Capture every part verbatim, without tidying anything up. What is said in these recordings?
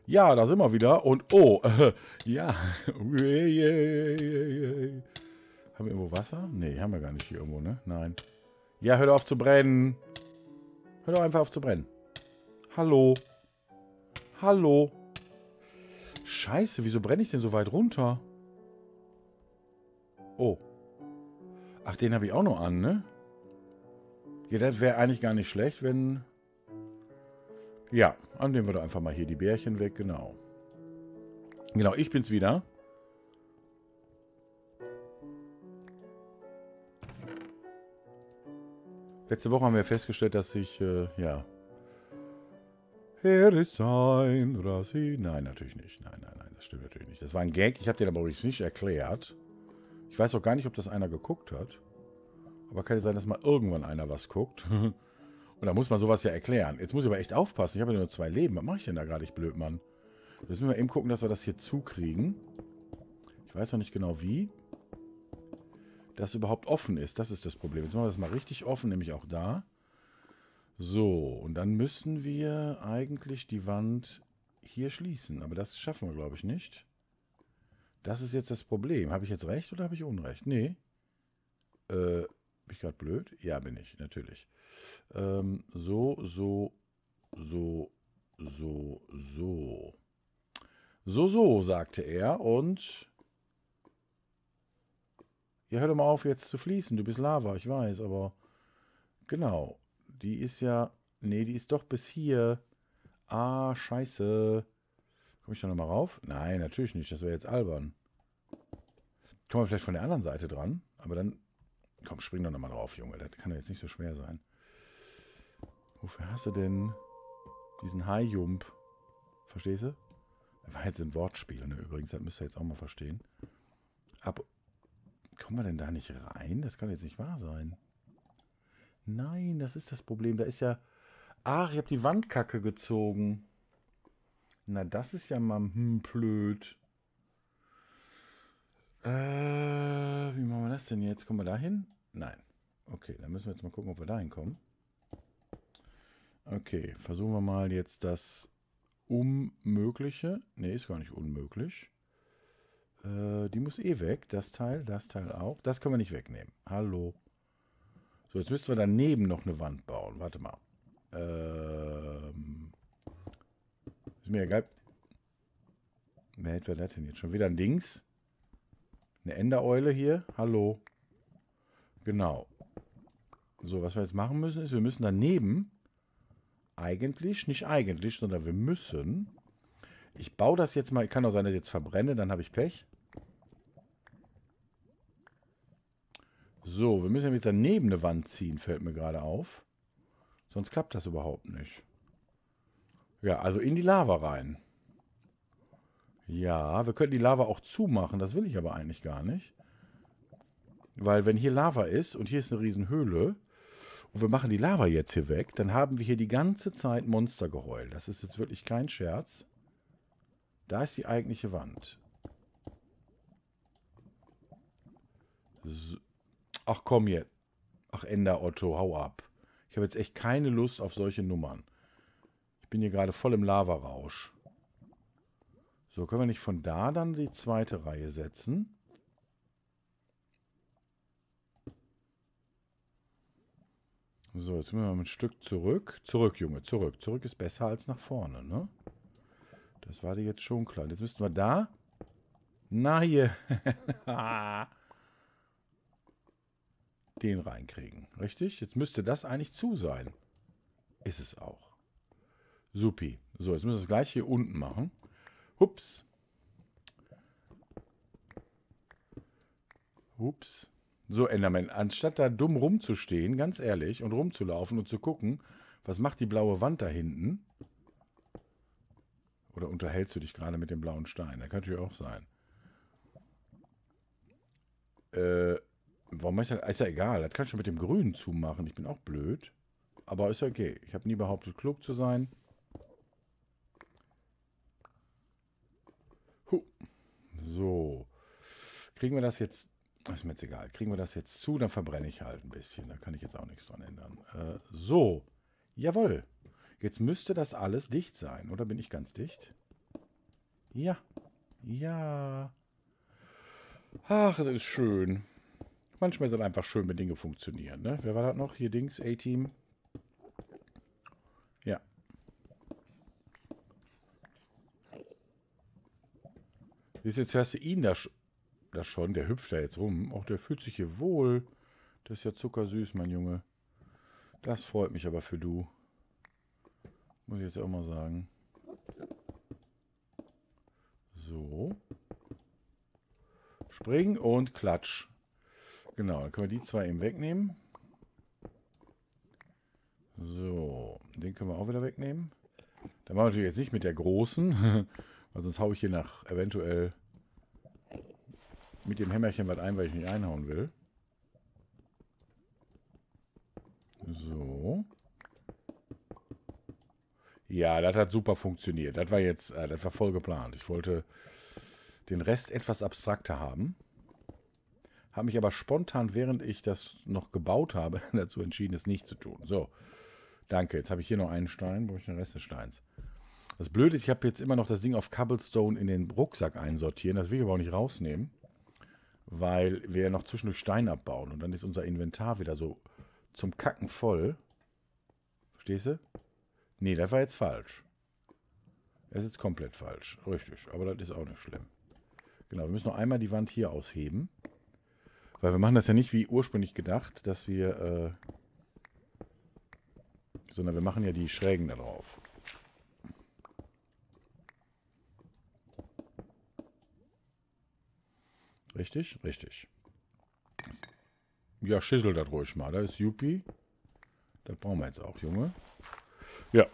Ja, da sind wir wieder. Und oh, äh, ja. Haben wir irgendwo Wasser? Nee, haben wir gar nicht hier irgendwo, ne? Nein. Ja, hör doch auf zu brennen. Hör doch einfach auf zu brennen. Hallo. Hallo. Scheiße, wieso brenne ich denn so weit runter? Oh. Ach, den habe ich auch noch an, ne? Ja, das wäre eigentlich gar nicht schlecht, wenn... Ja, dann nehmen wir doch einfach mal hier die Bärchen weg, genau. Genau, ich bin's wieder. Letzte Woche haben wir festgestellt, dass ich, äh, ja... Er ist ein Rassi... Nein, natürlich nicht. Nein, nein, nein, das stimmt natürlich nicht. Das war ein Gag, ich habe dir aber übrigens nicht erklärt. Ich weiß auch gar nicht, ob das einer geguckt hat. Aber kann ja sein, dass mal irgendwann einer was guckt. Und da muss man sowas ja erklären. Jetzt muss ich aber echt aufpassen. Ich habe ja nur zwei Leben. Was mache ich denn da gerade, ich blöd, Mann? Jetzt müssen wir eben gucken, dass wir das hier zukriegen. Ich weiß noch nicht genau wie. Das überhaupt offen ist. Das ist das Problem. Jetzt machen wir das mal richtig offen, nämlich auch da. So, und dann müssen wir eigentlich die Wand hier schließen. Aber das schaffen wir, glaube ich, nicht. Das ist jetzt das Problem. Habe ich jetzt recht oder habe ich Unrecht? Nee. Äh, bin ich gerade blöd? Ja, bin ich, natürlich. Ähm, so, so, so, so, so. So, so, sagte er und... Ja, hör doch mal auf jetzt zu fließen. Du bist Lava, ich weiß, aber... Genau. Die ist ja... Nee, die ist doch bis hier. Ah, scheiße. Komme ich da nochmal rauf? Nein, natürlich nicht. Das wäre jetzt albern. Kommen wir vielleicht von der anderen Seite dran. Aber dann... Komm, spring doch nochmal drauf, Junge. Das kann ja jetzt nicht so schwer sein. Wofür hast du denn diesen Hai-Jump? Verstehst du? Das war jetzt ein Wortspiel, ne? Übrigens, das müsst ihr jetzt auch mal verstehen. Aber kommen wir denn da nicht rein? Das kann jetzt nicht wahr sein. Nein, das ist das Problem. Da ist ja... Ach, ich habe die Wandkacke gezogen. Na, das ist ja mal hm, blöd. Äh, wie machen wir das denn jetzt? Kommen wir da hin? Nein. Okay, dann müssen wir jetzt mal gucken, ob wir da hinkommen. Okay, versuchen wir mal jetzt das Unmögliche. Ne, ist gar nicht unmöglich. Äh, die muss eh weg. Das Teil, das Teil auch. Das können wir nicht wegnehmen. Hallo. So, jetzt müssten wir daneben noch eine Wand bauen. Warte mal. Ähm, ist mir egal. Wer hätte das denn jetzt? Schon wieder ein Dings? Eine Endereule hier. Hallo. Genau. So, was wir jetzt machen müssen, ist, wir müssen daneben eigentlich, nicht eigentlich, sondern wir müssen... Ich baue das jetzt mal, kann auch sein, dass ich jetzt verbrenne, dann habe ich Pech. So, wir müssen jetzt daneben eine Wand ziehen, fällt mir gerade auf. Sonst klappt das überhaupt nicht. Ja, also in die Lava rein. Ja, wir könnten die Lava auch zumachen, das will ich aber eigentlich gar nicht. Weil wenn hier Lava ist und hier ist eine Riesenhöhle und wir machen die Lava jetzt hier weg, dann haben wir hier die ganze Zeit Monstergeheul. Das ist jetzt wirklich kein Scherz. Da ist die eigentliche Wand. So. Ach komm jetzt. Ach Ender Otto, hau ab. Ich habe jetzt echt keine Lust auf solche Nummern. Ich bin hier gerade voll im Lavarausch. So, können wir nicht von da dann die zweite Reihe setzen? So, jetzt müssen wir mal ein Stück zurück. Zurück, Junge, zurück. Zurück ist besser als nach vorne, ne? Das war dir jetzt schon klar. Jetzt müssten wir da... Na, hier. Den reinkriegen. Richtig? Jetzt müsste das eigentlich zu sein. Ist es auch. Supi. So, jetzt müssen wir das gleich hier unten machen. Hups. Hups. So, Enderman, anstatt da dumm rumzustehen, ganz ehrlich, und rumzulaufen und zu gucken, was macht die blaue Wand da hinten? Oder unterhältst du dich gerade mit dem blauen Stein? Das kann natürlich auch sein. Äh, warum mache ich das? Ist ja egal, das kannst du mit dem Grünen zumachen. Ich bin auch blöd. Aber ist ja okay. Ich habe nie behauptet, klug zu sein. Huh. So. Kriegen wir das jetzt... Ist mir jetzt egal. Kriegen wir das jetzt zu, dann verbrenne ich halt ein bisschen. Da kann ich jetzt auch nichts dran ändern. Äh, so. Jawohl. Jetzt müsste das alles dicht sein. Oder bin ich ganz dicht? Ja. Ja. Ach, das ist schön. Manchmal ist es einfach schön, wenn Dinge funktionieren, ne? Wer war das noch? Hier Dings, A-Team. Ja. Siehst du, jetzt hörst du ihn da, sch da schon. Der hüpft da jetzt rum. Auch der fühlt sich hier wohl. Das ist ja zuckersüß, mein Junge. Das freut mich aber für du. Muss ich jetzt auch mal sagen. So. Spring und klatsch. Genau, dann können wir die zwei eben wegnehmen. So, den können wir auch wieder wegnehmen. Dann machen wir natürlich jetzt nicht mit der großen, weil sonst haue ich hier nach eventuell mit dem Hämmerchen was ein, weil ich nicht einhauen will. So. Ja, das hat super funktioniert. Das war jetzt, äh, das war voll geplant. Ich wollte den Rest etwas abstrakter haben. Habe mich aber spontan, während ich das noch gebaut habe, dazu entschieden, es nicht zu tun. So, danke. Jetzt habe ich hier noch einen Stein. Brauche ich den Rest des Steins. Das Blöde ist, ich habe jetzt immer noch das Ding auf Cobblestone in den Rucksack einsortieren. Das will ich aber auch nicht rausnehmen, weil wir ja noch zwischendurch Stein abbauen. Und dann ist unser Inventar wieder so zum Kacken voll. Verstehst du? Nee, das war jetzt falsch. Das ist jetzt komplett falsch. Richtig, aber das ist auch nicht schlimm. Genau, wir müssen noch einmal die Wand hier ausheben. Weil wir machen das ja nicht wie ursprünglich gedacht, dass wir... Äh, sondern wir machen ja die Schrägen da drauf. Richtig? Richtig. Ja, schissel das ruhig mal. Das ist Yuppie. Das brauchen wir jetzt auch, Junge. Ja.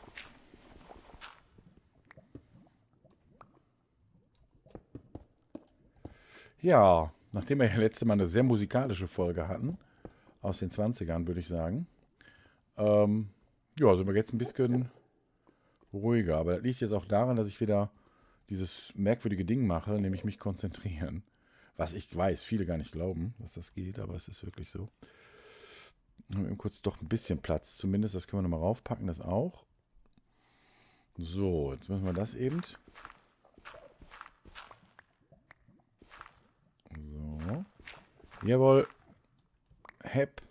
Ja, nachdem wir ja letzte Mal eine sehr musikalische Folge hatten, aus den zwanzigern, würde ich sagen, ähm, ja, sind wir jetzt ein bisschen ruhiger. Aber das liegt jetzt auch daran, dass ich wieder dieses merkwürdige Ding mache, nämlich mich konzentrieren. Was ich weiß, viele gar nicht glauben, dass das geht, aber es ist wirklich so. Haben wir eben kurz doch ein bisschen Platz. Zumindest, das können wir nochmal raufpacken, das auch. So, jetzt müssen wir das eben. So. Jawohl. Hep.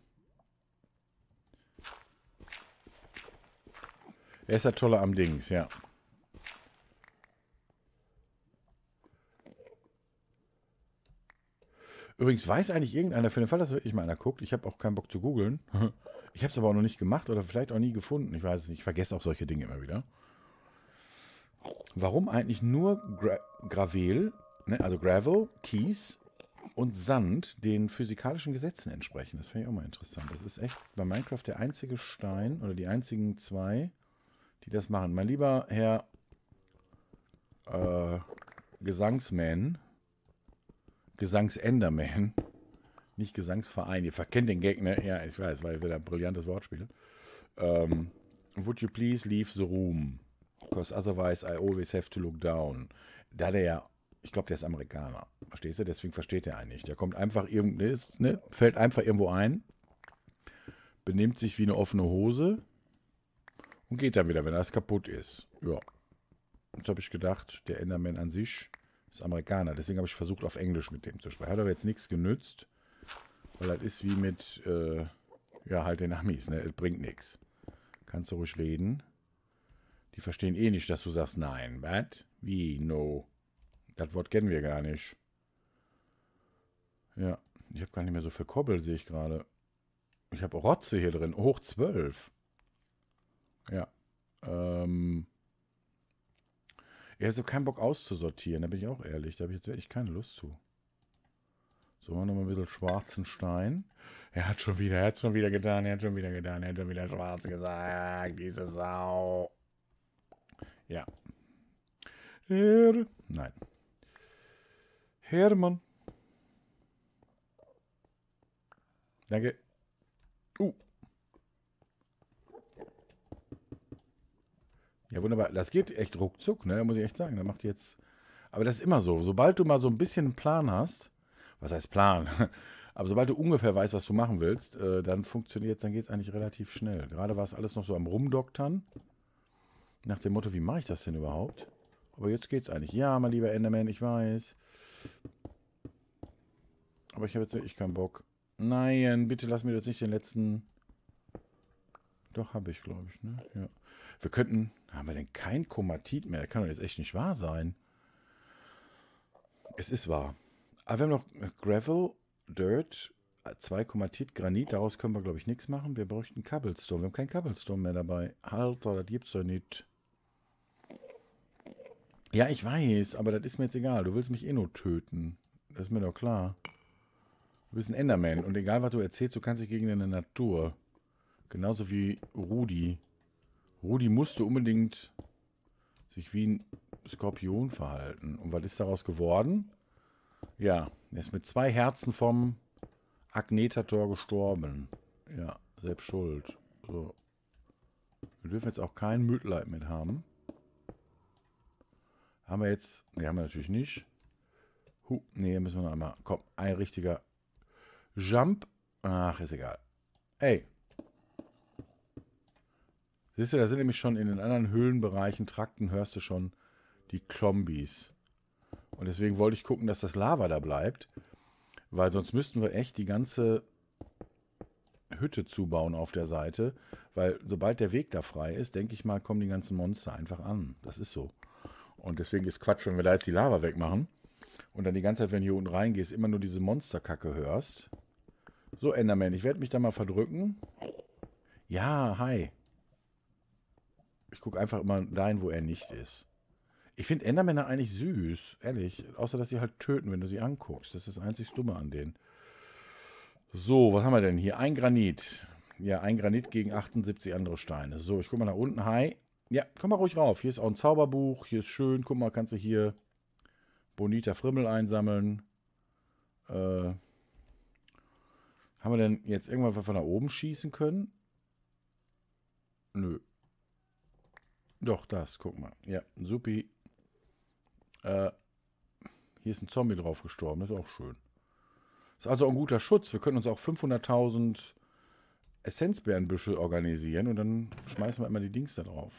Er ist der Tolle am Dings, ja. Übrigens, weiß eigentlich irgendeiner, für den Fall, dass wirklich mal einer guckt, ich habe auch keinen Bock zu googeln. Ich habe es aber auch noch nicht gemacht oder vielleicht auch nie gefunden. Ich weiß es nicht, ich vergesse auch solche Dinge immer wieder. Warum eigentlich nur Gra Gravel, ne, also Gravel, Kies und Sand den physikalischen Gesetzen entsprechen? Das finde ich auch mal interessant. Das ist echt bei Minecraft der einzige Stein oder die einzigen zwei, die das machen. Mein lieber Herr äh, Gesangsman, Gesangsenderman, nicht Gesangsverein, ihr verkennt den Gag, ne? Ja, ich weiß, weil wieder ein brillantes Wortspiel. Um, would you please leave the room? Because otherwise I always have to look down. Da der ja, ich glaube, der ist Amerikaner. Verstehst du? Deswegen versteht er einen nicht. Der kommt einfach irgendwo, ne? Fällt einfach irgendwo ein, benimmt sich wie eine offene Hose und geht dann wieder, wenn das kaputt ist. Ja. Jetzt habe ich gedacht, der Enderman an sich ist Amerikaner. Deswegen habe ich versucht, auf Englisch mit dem zu sprechen. Hat aber jetzt nichts genützt, weil das ist wie mit, äh, ja, halt den Amis, ne? Es bringt nichts. Kannst du ruhig reden. Die verstehen eh nicht, dass du sagst, nein. Was? Wie? No. Das Wort kennen wir gar nicht. Ja, ich habe gar nicht mehr so viel Kobbel, sehe ich gerade. Ich habe Rotze hier drin. Hoch zwölf. Ja. Ähm. Ich habe so keinen Bock auszusortieren, da bin ich auch ehrlich. Da habe ich jetzt wirklich keine Lust zu. So, machen wir noch mal ein bisschen schwarzen Stein. Er hat schon wieder, er hat schon wieder getan, er hat schon wieder getan, er hat schon wieder schwarz gesagt, diese Sau. Ja. Herr, nein. Hermann. Danke. Uh. Ja, wunderbar. Das geht echt ruckzuck, ne? Muss ich echt sagen. Da macht jetzt. Aber das ist immer so. Sobald du mal so ein bisschen einen Plan hast, was heißt Plan? Aber sobald du ungefähr weißt, was du machen willst, äh, dann funktioniert es, dann geht es eigentlich relativ schnell. Gerade war es alles noch so am Rumdoktern. Nach dem Motto, wie mache ich das denn überhaupt? Aber jetzt geht's eigentlich. Ja, mein lieber Enderman, ich weiß. Aber ich habe jetzt wirklich keinen Bock. Nein, bitte lass mir jetzt nicht den letzten... Doch, habe ich, glaube ich, ne? Ja. Wir könnten... Haben wir denn kein Komatit mehr? Das kann doch jetzt echt nicht wahr sein. Es ist wahr. Aber wir haben noch Gravel, Dirt, zwei Komatit, Granit. Daraus können wir, glaube ich, nichts machen. Wir bräuchten Cobblestone. Wir haben kein Cobblestone mehr dabei. Alter, das gibt's doch nicht. Ja, ich weiß, aber das ist mir jetzt egal. Du willst mich eh nur töten. Das ist mir doch klar. Du bist ein Enderman und egal, was du erzählst, du kannst dich gegen deine Natur. Genauso wie Rudi. Rudi musste unbedingt sich wie ein Skorpion verhalten. Und was ist daraus geworden? Ja, er ist mit zwei Herzen vom Agnetator gestorben. Ja, selbst schuld. So. Wir dürfen jetzt auch kein Mitleid mit haben. Haben wir jetzt... Ne, haben wir natürlich nicht. Huh, ne, müssen wir noch einmal... Komm, ein richtiger Jump. Ach, ist egal. Ey. Siehst du, da sind nämlich schon in den anderen Höhlenbereichen, Trakten, hörst du schon die Klombies. Und deswegen wollte ich gucken, dass das Lava da bleibt. Weil sonst müssten wir echt die ganze Hütte zubauen auf der Seite. Weil sobald der Weg da frei ist, denke ich mal, kommen die ganzen Monster einfach an. Das ist so. Und deswegen ist Quatsch, wenn wir da jetzt die Lava wegmachen. Und dann die ganze Zeit, wenn du hier unten reingehst, immer nur diese Monsterkacke hörst. So, Enderman, ich werde mich da mal verdrücken. Ja, hi. Ich gucke einfach immer dahin, wo er nicht ist. Ich finde Endermänner eigentlich süß, ehrlich. Außer, dass sie halt töten, wenn du sie anguckst. Das ist das einzig Dumme an denen. So, was haben wir denn hier? Ein Granit. Ja, ein Granit gegen achtundsiebzig andere Steine. So, ich gucke mal nach unten. Hi. Ja, komm mal ruhig rauf. Hier ist auch ein Zauberbuch. Hier ist schön. Guck mal, kannst du hier Bonita Frimmel einsammeln. Äh, haben wir denn jetzt irgendwann was von da oben schießen können? Nö. Doch, das, guck mal. Ja, supi. Äh, hier ist ein Zombie drauf gestorben, das ist auch schön. Ist also ein guter Schutz. Wir können uns auch fünfhunderttausend Essenzbeerenbüschel organisieren und dann schmeißen wir immer die Dings da drauf.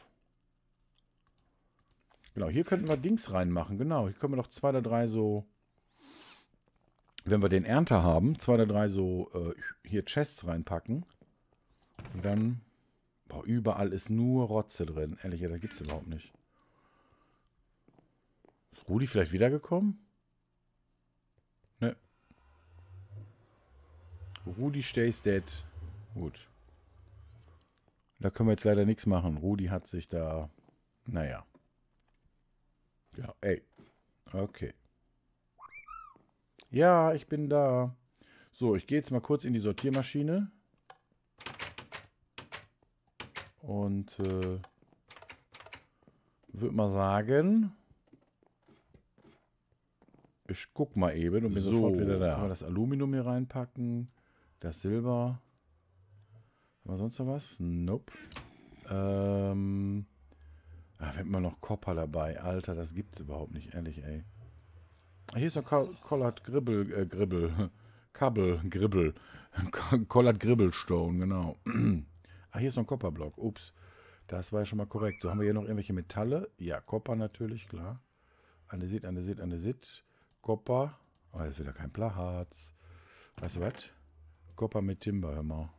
Genau, hier könnten wir Dings reinmachen, genau. Hier können wir noch zwei oder drei so, wenn wir den Ernter haben, zwei oder drei so äh, hier Chests reinpacken. Und dann... Boah, überall ist nur Rotze drin. Ehrlich, ja, da gibt es überhaupt nicht. Ist Rudi vielleicht wiedergekommen? Ne. Rudi stays dead. Gut. Da können wir jetzt leider nichts machen. Rudi hat sich da... Naja. Ja, ey. Okay. Ja, ich bin da. So, ich gehe jetzt mal kurz in die Sortiermaschine. Und äh, würde mal sagen, ich guck mal eben und bin so, sofort wieder da. Können wir das Aluminium hier reinpacken, das Silber. Haben wir sonst noch was? Nope. Ähm, ah, wir haben immer noch Copper dabei. Alter, das gibt's überhaupt nicht, ehrlich, ey. Hier ist noch Collard Gribbel, äh, Gribbel, Kabel, Gribbel. Collard Gribbelstone, genau. Ah, hier ist noch ein Copperblock. Ups, das war ja schon mal korrekt. So, haben wir hier noch irgendwelche Metalle? Ja, Copper natürlich, klar. Andesit, Andesit, Andesit. Copper. Oh, das ist wieder kein Platz. Weißt du was? Copper mit Timber, hör mal.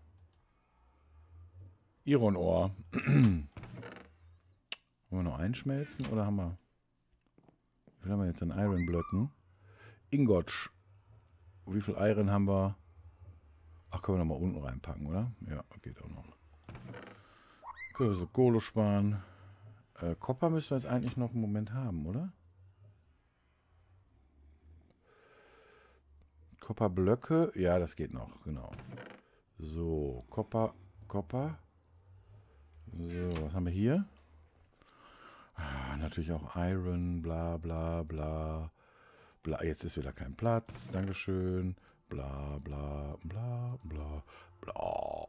Iron-Ohr. Wollen wir noch einschmelzen oder haben wir... Wie viel haben wir jetzt an Iron-Blöcken? Ingot. Wie viel Iron haben wir? Ach, können wir noch mal unten reinpacken, oder? Ja, geht auch noch. Können wir so Kohle sparen. Äh, Copper müssen wir jetzt eigentlich noch einen Moment haben, oder? Copperblöcke. Ja, das geht noch, genau. So, Copper, Copper. So, was haben wir hier? Ah, natürlich auch Iron, bla bla bla. Bla. Jetzt ist wieder kein Platz. Dankeschön. Bla bla bla bla bla.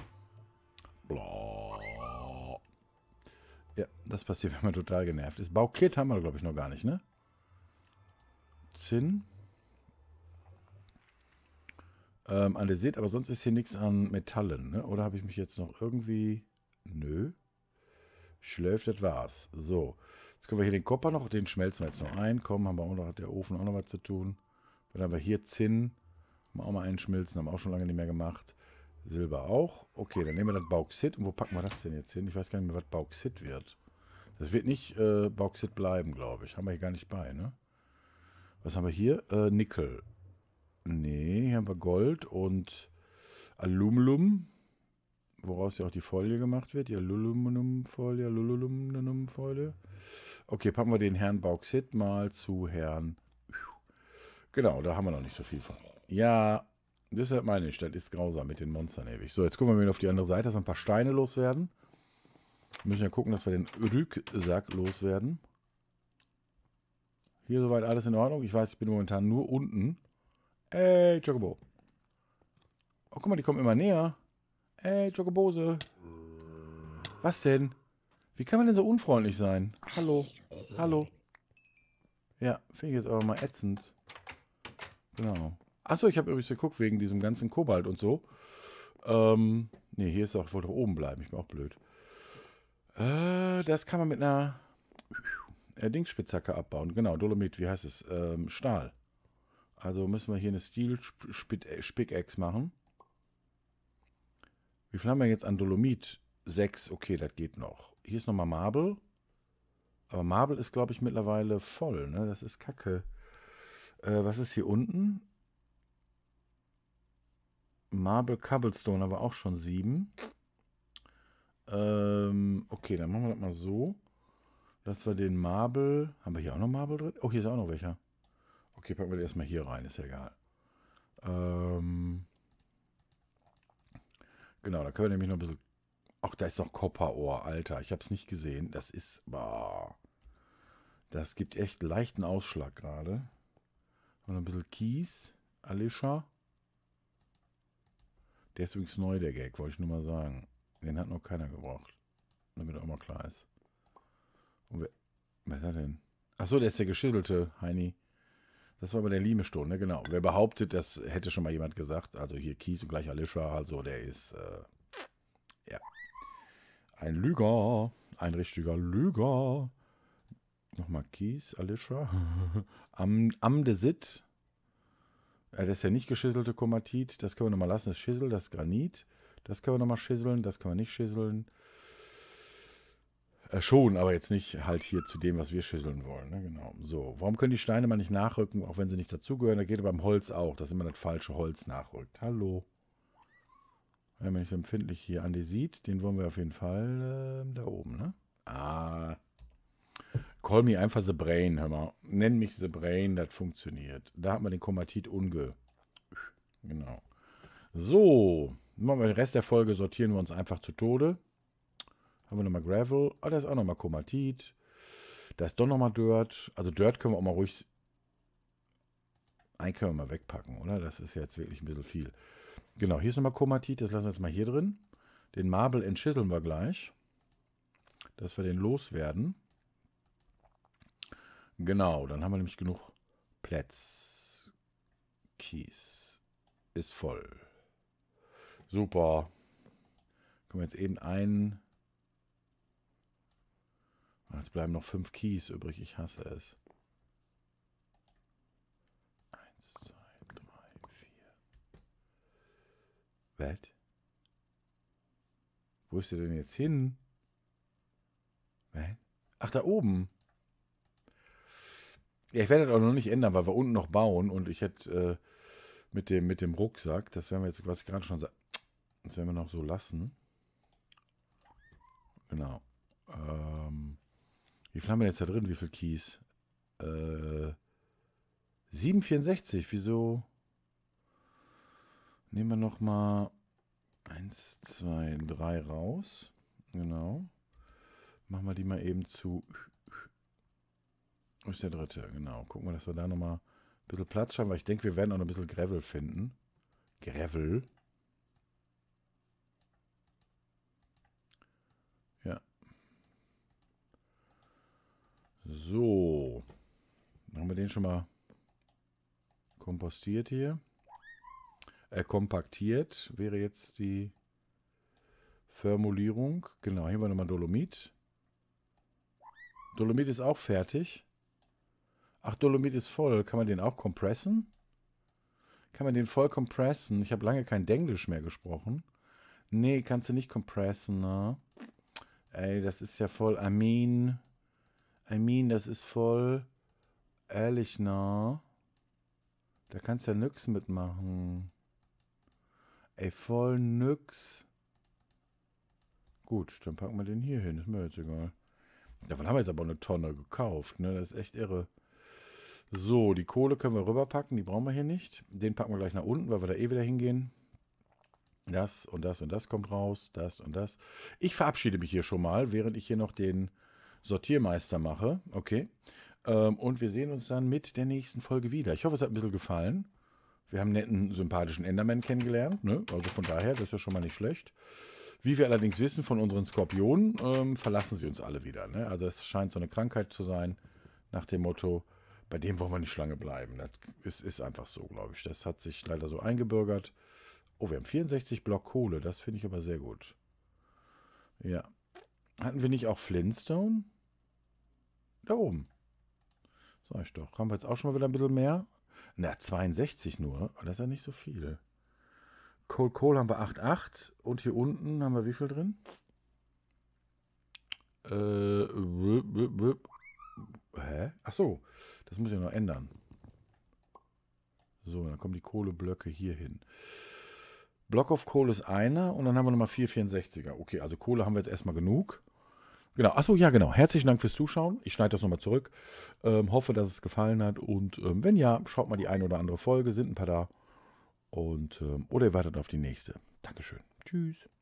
Bla. Ja, das passiert, wenn man total genervt ist. Baukit haben wir, glaube ich, noch gar nicht, ne? Zinn. Ähm, Andesit, aber sonst ist hier nichts an Metallen, ne? Oder habe ich mich jetzt noch irgendwie... Nö. Schläft, das war's. So. Jetzt können wir hier den Kopper noch, den schmelzen wir jetzt noch ein. Komm, haben wir auch noch, hat der Ofen auch noch was zu tun. Dann haben wir hier Zinn. Haben wir auch mal einschmilzen, haben wir auch schon lange nicht mehr gemacht. Silber auch. Okay, dann nehmen wir das Bauxit. Und wo packen wir das denn jetzt hin? Ich weiß gar nicht mehr, was Bauxit wird. Das wird nicht äh, Bauxit bleiben, glaube ich. Haben wir hier gar nicht bei, ne? Was haben wir hier? Äh, Nickel. Nee, hier haben wir Gold und Aluminium. Woraus ja auch die Folie gemacht wird. Die Aluminiumfolie, Aluminiumfolie. Okay, packen wir den Herrn Bauxit mal zu Herrn... Genau, da haben wir noch nicht so viel von. Ja, deshalb meine ich, das ist grausam mit den Monstern ewig. So, jetzt gucken wir mal auf die andere Seite, dass wir ein paar Steine loswerden. Wir müssen ja gucken, dass wir den Rücksack loswerden. Hier soweit alles in Ordnung. Ich weiß, ich bin momentan nur unten. Ey, Chocobo. Oh, guck mal, die kommen immer näher. Ey, Chocobose. Was denn? Wie kann man denn so unfreundlich sein? Hallo. Hallo. Ja, finde ich jetzt aber mal ätzend. Genau. Achso, ich habe übrigens geguckt, wegen diesem ganzen Kobalt und so. Ähm, ne, hier ist doch, ich wollte oben bleiben, ich bin auch blöd. Äh, das kann man mit einer äh, Dingsspitzhacke abbauen. Genau, Dolomit, wie heißt es? Ähm, Stahl. Also müssen wir hier eine Steel-Spickaxe machen. Wie viel haben wir jetzt an Dolomit? Sechs, okay, das geht noch. Hier ist nochmal Marble. Aber Marble ist, glaube ich, mittlerweile voll, ne? Das ist kacke. Äh, was ist hier unten? Marble Cobblestone, aber auch schon sieben. Ähm, okay, dann machen wir das mal so. Dass wir den Marble... Haben wir hier auch noch Marble drin? Oh, hier ist auch noch welcher. Okay, packen wir den erstmal hier rein, ist ja egal. Ähm, genau, da können wir nämlich noch ein bisschen... Ach, da ist doch Kopperohr, Alter. Ich habe es nicht gesehen. Das ist... Boah, das gibt echt leichten Ausschlag gerade. Haben wir noch ein bisschen Kies. Alicia. Der ist übrigens neu, der Gag, wollte ich nur mal sagen. Den hat noch keiner gebraucht. Damit er auch mal klar ist. Und wer, wer ist er denn? Achso, der ist der geschisselte, Heini. Das war aber der Limeston, ne? Genau. Wer behauptet, das hätte schon mal jemand gesagt. Also hier Kies und gleich Alicia. Also der ist, äh, ja. Ein Lüger. Ein richtiger Lüger. Nochmal Kies, Alicia. Am, am Desit. Das ist ja nicht geschisselte Komatit. Das können wir nochmal lassen. Das ist Schissel, das ist Granit. Das können wir nochmal schisseln. Das können wir nicht schisseln. Äh, schon, aber jetzt nicht halt hier zu dem, was wir schisseln wollen. Ne? Genau. So, warum können die Steine mal nicht nachrücken, auch wenn sie nicht dazugehören? Da geht beim Holz auch, dass immer das falsche Holz nachrückt. Hallo. Wenn man nicht so empfindlich hier Andesit, den wollen wir auf jeden Fall äh, da oben, ne? Ah. Call me einfach The Brain, hör mal. Nenn mich The Brain, das funktioniert. Da hat man den Komatit unge... Genau. So, machen wir den Rest der Folge, sortieren wir uns einfach zu Tode. Haben wir nochmal Gravel. Ah, da ist auch nochmal Komatit. Da ist doch nochmal Dirt. Also Dirt können wir auch mal ruhig... Einen können wir mal wegpacken, oder? Das ist jetzt wirklich ein bisschen viel. Genau, hier ist nochmal Komatit. Das lassen wir jetzt mal hier drin. Den Marble entschisseln wir gleich. Dass wir den loswerden. Genau, dann haben wir nämlich genug Platz. Kies ist voll. Super. Können wir jetzt eben ein... Jetzt bleiben noch fünf Kies übrig. Ich hasse es. Eins, zwei, drei, vier. Was? Wo ist der denn jetzt hin? Was? Ach, da oben. Ja, ich werde das auch noch nicht ändern, weil wir unten noch bauen und ich hätte äh, mit, dem, mit dem Rucksack, das werden wir jetzt, was ich gerade schon sagte, das werden wir noch so lassen. Genau. Ähm, wie viel haben wir jetzt da drin? Wie viel Kies? Äh, sieben Komma vierundsechzig. Wieso? Nehmen wir noch mal eins, zwei, drei raus. Genau. Machen wir die mal eben zu... Wo ist der dritte? Genau. Gucken wir, dass wir da nochmal ein bisschen Platz schaffen, weil ich denke, wir werden auch noch ein bisschen Gravel finden. Gravel. Ja. So. Dann haben wir den schon mal kompostiert hier. Äh, kompaktiert wäre jetzt die Formulierung. Genau, hier haben wir nochmal Dolomit. Dolomit ist auch fertig. Ach, Dolomit ist voll. Kann man den auch kompressen? Kann man den voll kompressen? Ich habe lange kein Denglisch mehr gesprochen. Nee, kannst du nicht kompressen, ne? Ey, das ist ja voll. I mean. I mean, das ist voll. Ehrlich, ne? Da kannst du ja nix mitmachen. Ey, voll nix. Gut, dann packen wir den hier hin. Ist mir jetzt egal. Davon haben wir jetzt aber eine Tonne gekauft, ne? Das ist echt irre. So, die Kohle können wir rüberpacken. Die brauchen wir hier nicht. Den packen wir gleich nach unten, weil wir da eh wieder hingehen. Das und das und das kommt raus. Das und das. Ich verabschiede mich hier schon mal, während ich hier noch den Sortiermeister mache. Okay. Ähm, und wir sehen uns dann mit der nächsten Folge wieder. Ich hoffe, es hat ein bisschen gefallen. Wir haben einen netten, sympathischen Enderman kennengelernt. Ne? Also von daher, das ist ja schon mal nicht schlecht. Wie wir allerdings wissen von unseren Skorpionen, ähm, verlassen sie uns alle wieder. Ne? Also es scheint so eine Krankheit zu sein, nach dem Motto, bei dem wollen wir nicht lange bleiben. Das ist, ist einfach so, glaube ich. Das hat sich leider so eingebürgert. Oh, wir haben vierundsechzig Block Kohle. Das finde ich aber sehr gut. Ja. Hatten wir nicht auch Flintstone? Da oben. Sag ich doch. Haben wir jetzt auch schon mal wieder ein bisschen mehr? Na, zweiundsechzig nur. Das ist ja nicht so viel. Coal Coal haben wir acht Komma acht. Und hier unten haben wir wie viel drin? Äh, wup, wup, wup. Hä? Ach so, das muss ich noch ändern. So, dann kommen die Kohleblöcke hier hin. Block of Coal ist einer und dann haben wir nochmal vier vierundsechziger. Okay, also Kohle haben wir jetzt erstmal genug. Genau, achso, ja genau. Herzlichen Dank fürs Zuschauen. Ich schneide das nochmal zurück. Ähm, hoffe, dass es gefallen hat. Und ähm, wenn ja, schaut mal die eine oder andere Folge. Sind ein paar da. Und, ähm, oder ihr wartet auf die nächste. Dankeschön. Tschüss.